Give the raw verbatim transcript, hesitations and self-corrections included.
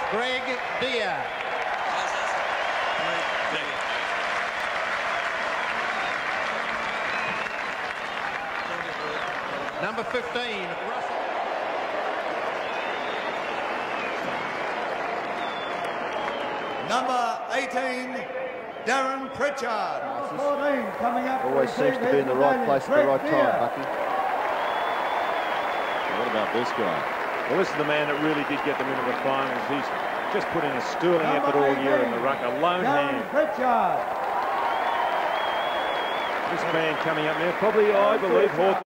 Greg Deer. Number fifteen, Russell. Number eighteen, Darren Pritchard. fourteen coming up. Always seems to be in the right place at the right time, Bucky. What about this guy? Well, this is the man that really did get them into the finals. He's just put in a sterling effort all year in the ruck, a lone hand. Pritchard. This man coming up now, probably, I believe, Hawthorn.